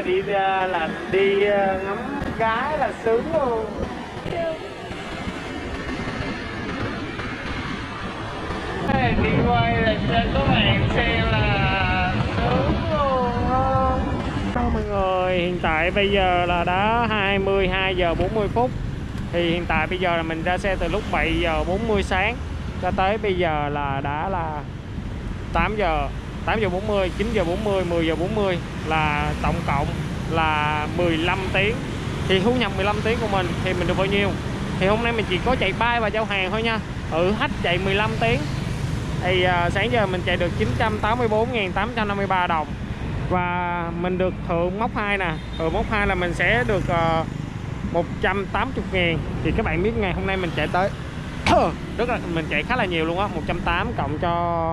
đi ra là đi ngắm gái là sướng luôn. Đi quay là cho các bạn xem là sướng luôn á. Mọi người, hiện tại bây giờ là đã 22 giờ 40 phút. Thì hiện tại bây giờ là mình ra xe từ lúc 7 giờ 40 sáng cho tới bây giờ là đã là 8 giờ 40, 9 giờ 40, 10 giờ 40 là tổng cộng là 15 tiếng. Thì thu nhập 15 tiếng của mình thì mình được bao nhiêu? Thì hôm nay mình chỉ có chạy bay và giao hàng thôi nha. Hết chạy 15 tiếng. Thì sáng giờ mình chạy được 984.853 đồng. Và mình được thưởng mốc 2 nè. Mốc 2 là mình sẽ được 180.000. Thì các bạn biết ngày hôm nay mình chạy tới rất là mình chạy khá là nhiều luôn á. 180 cộng cho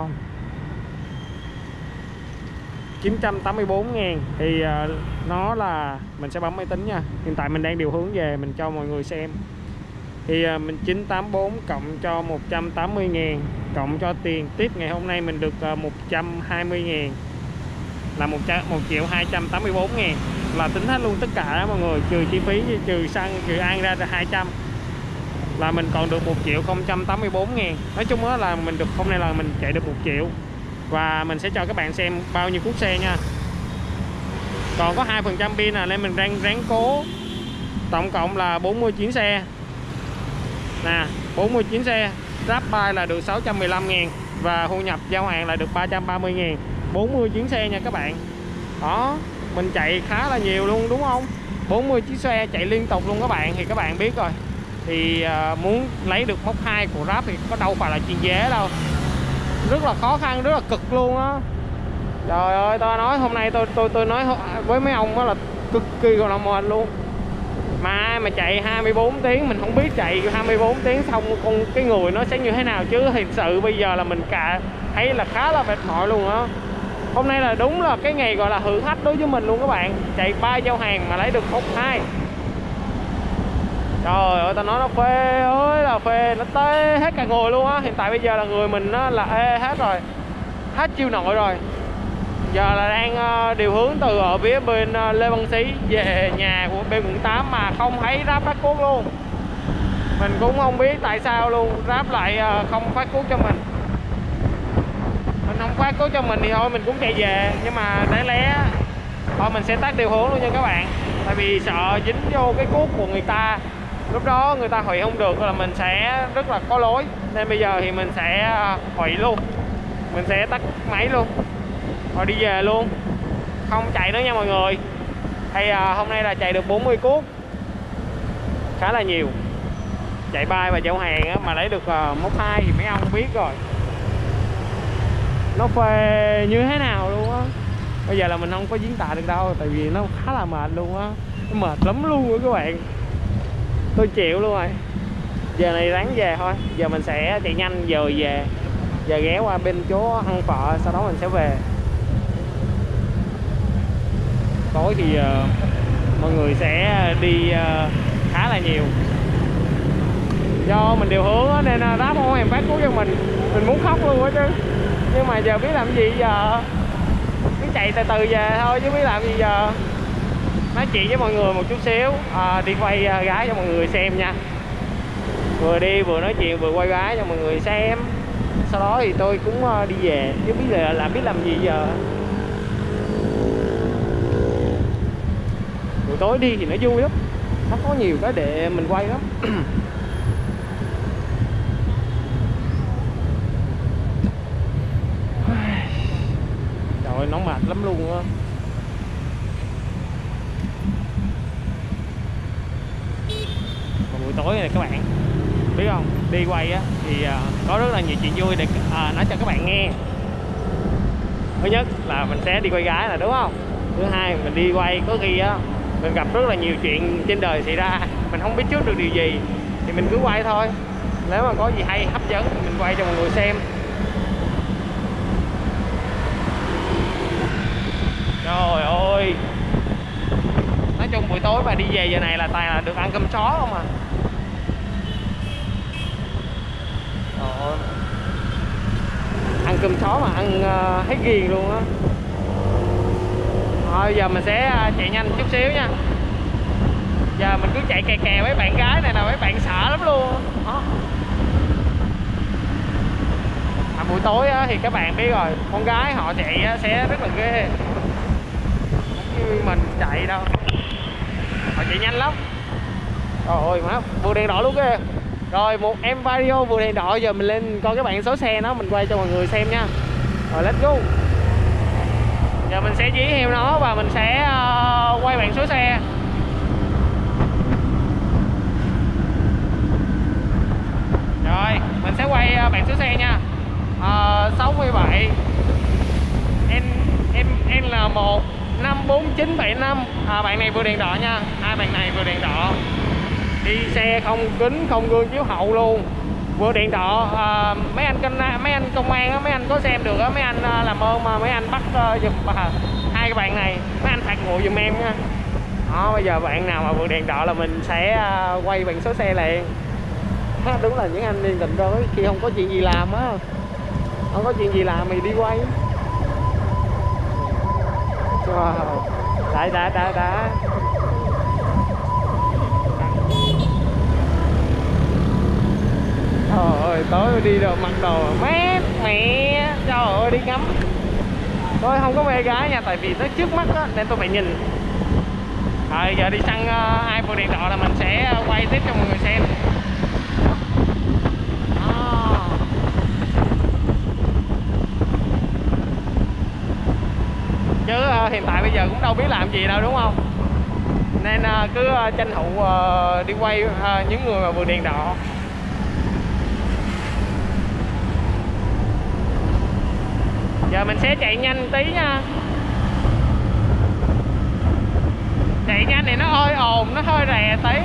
984.000 thì nó là mình sẽ bấm máy tính nha. Hiện tại mình đang điều hướng về mình cho mọi người xem. Thì mình 984 cộng cho 180.000 cộng cho tiền tiếp ngày hôm nay mình được 120.000 là 1.284.000 là tính hết luôn tất cả đó mọi người, trừ chi phí, trừ xăng, trừ ăn ra là 200 là mình còn được 1.084.000. Nói chung đó là mình được hôm nay là mình chạy được 1 triệu. Và mình sẽ cho các bạn xem bao nhiêu phút xe nha. Còn có 2% pin nên mình đang ráng cố. Tổng cộng là 49 xe nè, 49 xe. Grabbuy là được 615.000 và thu nhập giao hàng là được 330.000. 49 xe nha các bạn. Đó, mình chạy khá là nhiều luôn đúng không? 40 chiếc xe chạy liên tục luôn các bạn. Thì các bạn biết rồi. Thì muốn lấy được mốc 2 của Grab thì có đâu phải là chuyện dễ đâu. Rất là khó khăn, rất là cực luôn á. Trời ơi, tôi nói hôm nay tôi nói với mấy ông đó là cực kỳ là mệt luôn. Mà chạy 24 tiếng mình không biết chạy 24 tiếng xong con cái người nó sẽ như thế nào chứ. Thực sự bây giờ là mình thấy là khá là mệt mỏi luôn á. Hôm nay là đúng là cái ngày gọi là thử thách đối với mình luôn các bạn. Chạy 3 giao hàng mà lấy được mốc 2. Trời ơi, tao nói nó phê ơi là phê, nó tê hết cả người luôn á. Hiện tại bây giờ là người mình nó là ê hết rồi, hết chiêu nổi rồi. Giờ là đang điều hướng từ ở phía bên Lê Văn Xí về nhà của bên quận 8 mà không thấy Grab phát cuốc luôn. Mình cũng không biết tại sao luôn, Grab lại không phát cuốc cho mình. Mình không phát cuốc cho mình thì thôi mình cũng chạy về. Nhưng mà đáng lẽ thôi mình sẽ tắt điều hướng luôn nha các bạn. Tại vì sợ dính vô cái cuốc của người ta, lúc đó người ta hủy không được là mình sẽ rất là có lỗi. Nên bây giờ thì mình sẽ hủy luôn, mình sẽ tắt máy luôn rồi đi về luôn, không chạy nữa nha mọi người. Hay hôm nay là chạy được 40 cuốc, khá là nhiều. Chạy bay và giao hàng á, mà lấy được mốc 2 thì mấy ông biết rồi nó phê như thế nào luôn á. Bây giờ là mình không có diễn tả được đâu, tại vì nó khá là mệt luôn á, nó mệt lắm luôn rồi các bạn. Tôi chịu luôn rồi. Giờ này ráng về thôi. Giờ mình sẽ chạy nhanh giờ về. Giờ ghé qua bên chỗ ăn phở, sau đó mình sẽ về. Tối thì mọi người sẽ đi khá là nhiều. Do mình điều hướng nên Grab không em phát cứu cho mình. Mình muốn khóc luôn á chứ. Nhưng mà giờ biết làm gì giờ. Cứ chạy từ từ về thôi chứ biết làm gì giờ. Nói chuyện với mọi người một chút xíu, đi quay gái cho mọi người xem nha. Vừa đi vừa nói chuyện vừa quay gái cho mọi người xem. Sau đó thì tôi cũng đi về chứ biết làm gì giờ. Buổi tối đi thì nó vui lắm, nó có nhiều cái để mình quay lắm. Trời ơi, nó mệt lắm luôn á. Buổi tối này các bạn biết không, đi quay á thì có rất là nhiều chuyện vui để nói cho các bạn nghe. Thứ nhất là mình sẽ đi quay gái là đúng không. Thứ hai mình đi quay có khi á mình gặp rất là nhiều chuyện trên đời xảy ra, mình không biết trước được điều gì thì mình cứ quay thôi. Nếu mà có gì hay hấp dẫn thì mình quay cho mọi người xem. Trời ơi, nói chung buổi tối mà đi về giờ này là toàn là được ăn cơm chó không à. Trời ơi, ăn cơm chó mà ăn hết ghiền luôn á. Thôi giờ mình sẽ chạy nhanh chút xíu nha. Giờ mình cứ chạy kè kè với bạn gái này nè, mấy bạn sợ lắm luôn đó. Buổi tối thì các bạn biết rồi, con gái họ chạy sẽ rất là ghê, không như mình chạy đâu, họ chạy nhanh lắm. Trời ơi má, vượt đèn đỏ luôn kìa. Rồi một em video vượt đèn đỏ, giờ mình lên coi cái bảng số xe nó, mình quay cho mọi người xem nha. Rồi let's go. Giờ mình sẽ dí theo nó và mình sẽ quay bảng số xe. Rồi mình sẽ quay bảng số xe nha. 67 N1 54975. Bạn này vượt đèn đỏ nha. Hai bạn này vượt đèn đỏ, đi xe không kính không gương chiếu hậu luôn, vượt đèn đỏ. Mấy anh công an á, mấy anh có xem được á, mấy anh làm ơn mà mấy anh bắt giùm hai cái bạn này, mấy anh phạt nguội giùm em nha. Đó, bây giờ bạn nào mà vượt đèn đỏ là mình sẽ quay bằng số xe liền. Đúng là những anh điên tình rồi, khi không có chuyện gì làm á, không có chuyện gì làm thì đi quay. Wow. Đã. Trời ơi, tối đi rồi mặc đồ mát mẹ. Trời ơi, đi ngắm. Tôi không có mê gái nha, tại vì nó trước mắt á, nên tôi phải nhìn. Rồi giờ đi săn ai vượt đèn đỏ là mình sẽ quay tiếp cho mọi người xem. Chứ hiện tại bây giờ cũng đâu biết làm gì đâu đúng không, nên cứ tranh thủ đi quay những người mà vượt đèn đỏ. Giờ mình sẽ chạy nhanh tí nha. Chạy nhanh thì nó hơi ồn, nó hơi rè tí.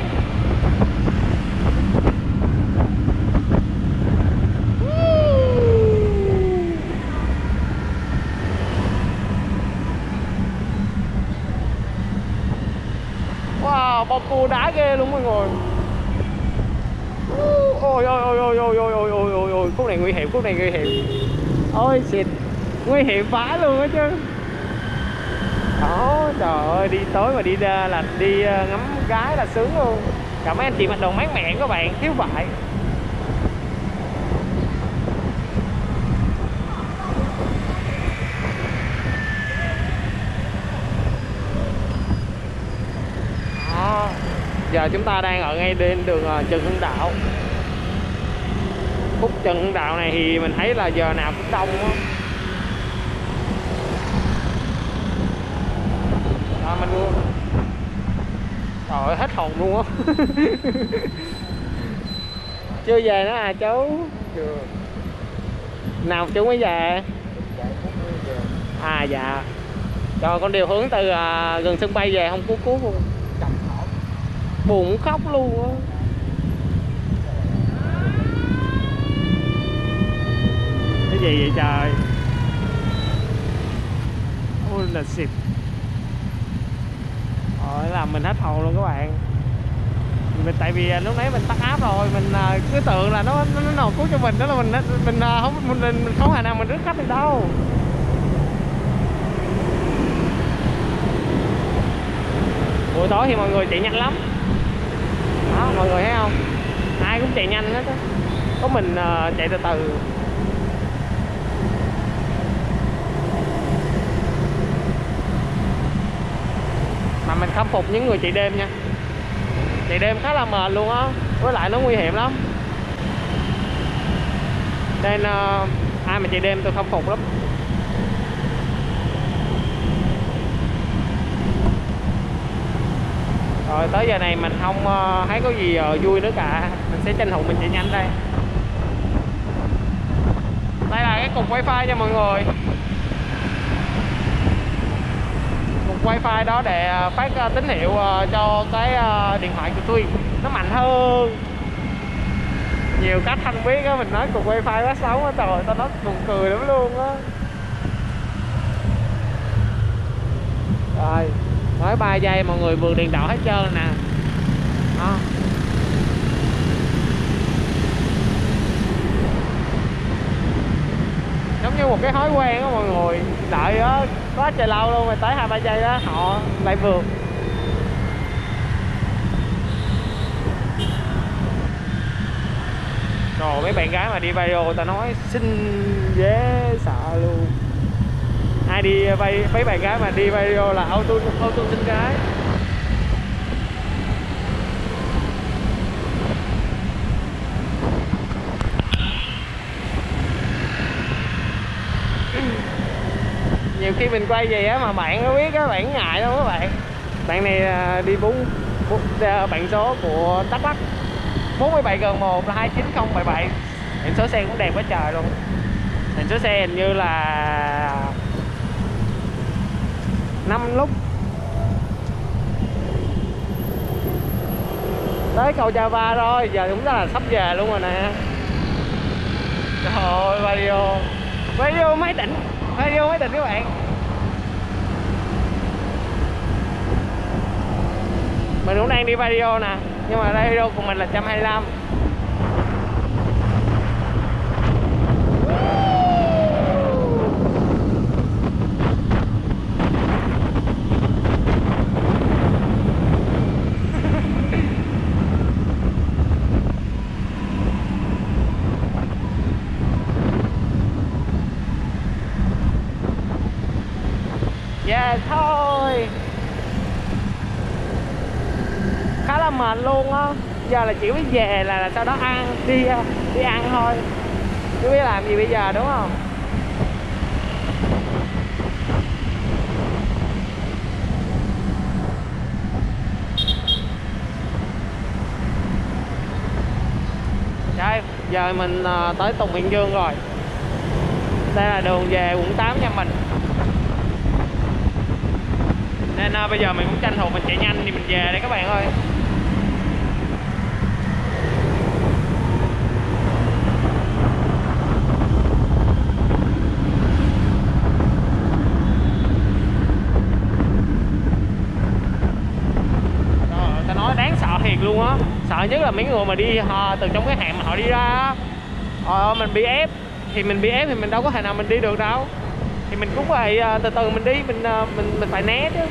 Wow, bom cua đá ghê luôn mọi người. Ôi ôi, khúc này nguy hiểm, khúc này nguy hiểm. Ôi xịt, nguy hiểm vãi luôn á chứ. Đó, trời ơi, đi tối mà đi ra là đi ngắm gái là sướng luôn. Cả mấy anh chị mặc đồ mát mẻ các bạn, thiếu vải. Đó, giờ chúng ta đang ở ngay trên đường Trần Hưng Đạo. Khúc Trần Hưng Đạo này thì mình thấy là giờ nào cũng đông á. Mình luôn. Trời ơi, hết hồn luôn á. Chưa về nữa à chú? Chưa. Nào chú mới về? À dạ. Trời, con điều hướng từ gần sân bay về không cứu luôn. Buồn khóc luôn á. Cái gì vậy trời? Ôi là xịt. Rồi làm mình hết hồn luôn các bạn. Tại vì lúc nãy mình tắt áp rồi, mình cứ tưởng là nó nào cứu cho mình, đó là mình không thể nào mình rước khách được đâu. Buổi tối thì mọi người chạy nhanh lắm. Đó, mọi người thấy không? Ai cũng chạy nhanh hết á. Có mình chạy từ từ. Mà mình khâm phục những người chạy đêm nha. Chạy đêm khá là mệt luôn á, với lại nó nguy hiểm lắm. Nên ai mà chạy đêm tôi khâm phục lắm. Rồi tới giờ này mình không thấy có gì vui nữa cả, mình sẽ tranh thủ mình chạy nhanh đây. Đây là cái cục wifi cho mọi người. Cục wifi đó để phát tín hiệu cho cái điện thoại của tôi nó mạnh hơn. Nhiều cách không biết á, mình nói cục wifi quá xấu á, trời ơi tao nói buồn cười lắm luôn á. Rồi nói 3 giây mọi người vượt đèn đỏ hết trơn nè. Đó. Giống như một cái thói quen đó mọi người, đợi đó quá trời lâu luôn, rồi tới 2-3 giây đó họ lại vượt. Rồi mấy bạn gái mà đi video ta nói xinh dễ sợ luôn. Ai đi vay mấy bạn gái mà đi video là auto xinh gái. Nhiều khi mình quay vậy á mà bạn có biết các bạn ngại đâu các bạn. Bạn này đi bạn số của Đắk Lắk 47G1 là 29077. Biển số xe cũng đẹp quá trời luôn. Biển số xe hình như là 5 lúc. Tới cầu Java rồi, giờ chúng ta là sắp về luôn rồi nè. Trời ơi, video máy đỉnh các bạn. Mình cũng đang đi video nè, nhưng mà radio của mình là 125. Về thôi, khá là mệt luôn á. Giờ là chỉ biết về là sau đó ăn đi ăn thôi, chứ biết làm gì bây giờ, đúng không? Đây, giờ mình tới Tùng Hiện Dương rồi. Đây là đường về quận 8 nha mình. Nên bây giờ mình cũng tranh thủ mình chạy nhanh thì mình về đây các bạn ơi. Ta nói đáng sợ thiệt luôn á. Sợ nhất là mấy người mà đi từ trong cái hẻm mà họ đi ra á. Mình bị ép thì mình đâu có thể nào mình đi được đâu. Thì mình cũng phải từ từ mình đi, mình phải né chứ.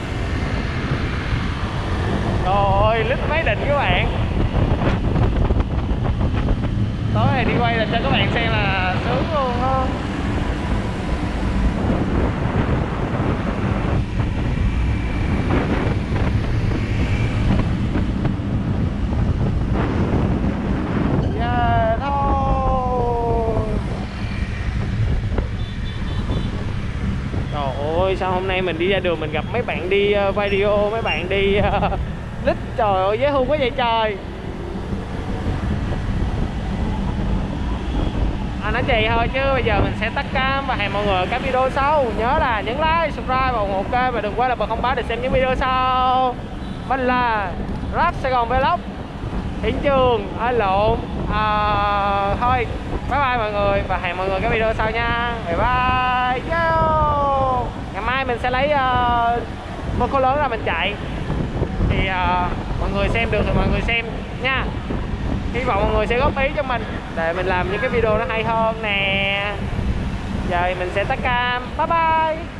Trời ơi, lít máy đỉnh các bạn. Tối này đi quay là cho các bạn xem là sướng luôn á. Yeah, thôi. Trời ơi, sao hôm nay mình đi ra đường mình gặp mấy bạn đi video, mấy bạn đi lít, trời ơi dễ thương quá vậy trời. Nói chị thôi chứ bây giờ mình sẽ tắt cam và hẹn mọi người ở các video sau. Nhớ là nhấn like, subscribe và ủng hộ kênh, và đừng quên là bật thông báo để xem những video sau. Mình là Rap Sài Gòn Vlog Hiện Trường lộn. Thôi bye bye mọi người và hẹn mọi người các video sau nha. Bye bye. Yo. Ngày mai mình sẽ lấy một khối lớn ra mình chạy, thì mọi người xem được thì mọi người xem nha. Hy vọng mọi người sẽ góp ý cho mình để mình làm những cái video nó hay hơn nè. Giờ mình sẽ tắt cam. Bye bye.